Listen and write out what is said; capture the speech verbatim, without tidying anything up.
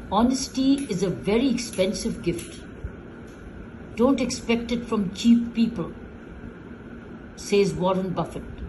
Honesty is a very expensive gift. Don't expect it from cheap people, says Warren Buffett.